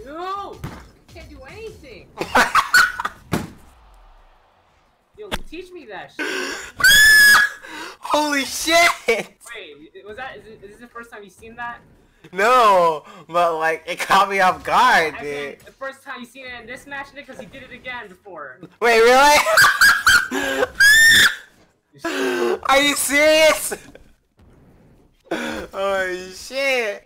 No! Can't do anything! Yo, teach me that shit. Holy shit! Wait, is this the first time you've seen that? No, but like it caught me off guard, I dude. said the first time you seen it in this match, because he did it again before. Wait, really? Are you serious? Holy shit!